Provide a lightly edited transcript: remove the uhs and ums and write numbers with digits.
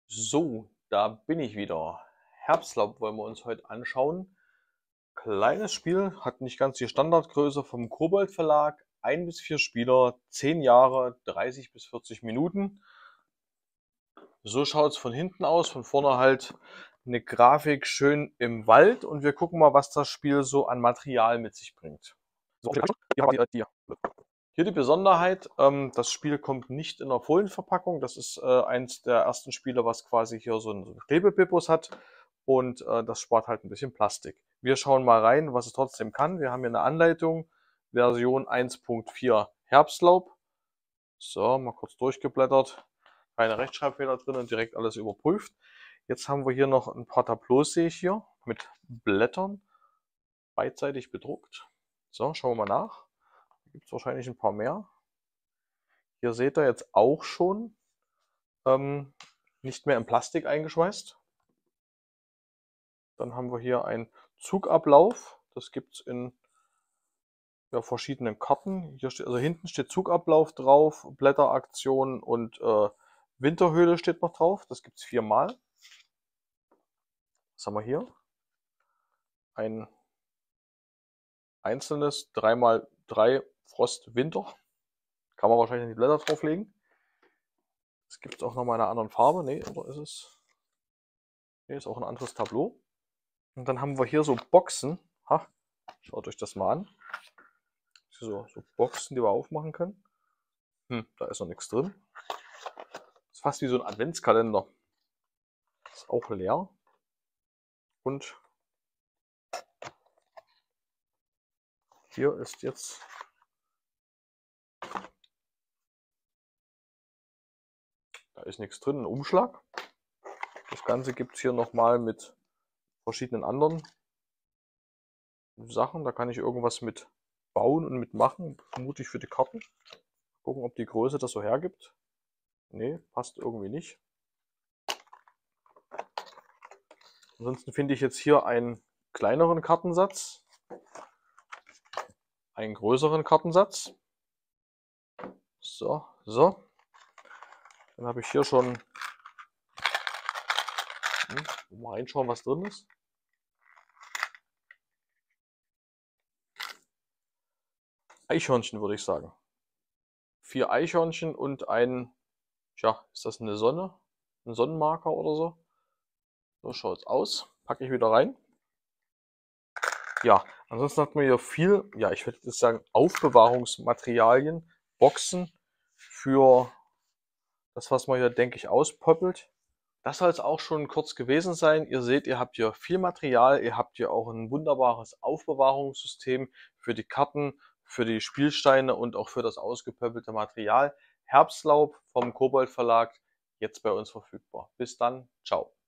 So, da bin ich wieder. Herbstlaub wollen wir uns heute anschauen. Kleines Spiel, hat nicht ganz die Standardgröße vom Kobold Verlag. 1 bis 4 Spieler, 10 Jahre, 30 bis 40 Minuten. So schaut es von hinten aus. Von vorne halt eine Grafik schön im Wald. Und wir gucken mal, was das Spiel so an Material mit sich bringt. So, hier haben wir hier die Besonderheit, das Spiel kommt nicht in der Folienverpackung. Das ist eins der ersten Spiele, was quasi hier so einen Klebepippus hat. Und das spart halt ein bisschen Plastik. Wir schauen mal rein, was es trotzdem kann. Wir haben hier eine Anleitung, Version 1.4 Herbstlaub. So, mal kurz durchgeblättert. Keine Rechtschreibfehler drin und direkt alles überprüft. Jetzt haben wir hier noch ein paar Tableaus, sehe ich hier, mit Blättern, beidseitig bedruckt. So, schauen wir mal nach. Da gibt es wahrscheinlich ein paar mehr. Hier seht ihr jetzt auch schon nicht mehr in Plastik eingeschweißt. Dann haben wir hier einen Zugablauf. Das gibt es in verschiedenen Karten. Hier steht, also hinten steht Zugablauf drauf, Blätteraktion und Winterhöhle steht noch drauf. Das gibt es 4-mal. Was haben wir hier? Ein einzelnes 3x3 Frost-Winter. Kann man wahrscheinlich die Blätter drauflegen. Das gibt es auch noch mal in einer anderen Farbe. Ne, oder ist es? Ne, ist auch ein anderes Tableau. Und dann haben wir hier so Boxen. Ha, schaut euch das mal an. So Boxen, die wir aufmachen können. Da ist noch nichts drin. Das ist fast wie so ein Adventskalender. Ist auch leer. Und hier ist jetzt da ist nichts drin, ein Umschlag. Das Ganze gibt es hier nochmal mit verschiedenen anderen Sachen. Da kann ich irgendwas mit bauen und mitmachen, vermutlich für die Karten. Gucken, ob die Größe das so hergibt. Ne, passt irgendwie nicht. Ansonsten finde ich jetzt hier einen kleineren Kartensatz, einen größeren Kartensatz. So. Dann habe ich hier schon, mal reinschauen, was drin ist. Eichhörnchen, würde ich sagen. 4 Eichhörnchen und ein, ist das eine Sonne? Ein Sonnenmarker oder so? So schaut es aus. Packe ich wieder rein. Ja, ansonsten hat man hier viel, ich würde jetzt sagen, Aufbewahrungsmaterialien, Boxen für das, was man hier, denke ich, auspöppelt. Das soll es auch schon kurz gewesen sein. Ihr seht, ihr habt hier viel Material, ihr habt hier auch ein wunderbares Aufbewahrungssystem für die Karten, für die Spielsteine und auch für das ausgepöppelte Material. Herbstlaub vom Kobold Verlag, jetzt bei uns verfügbar. Bis dann, ciao.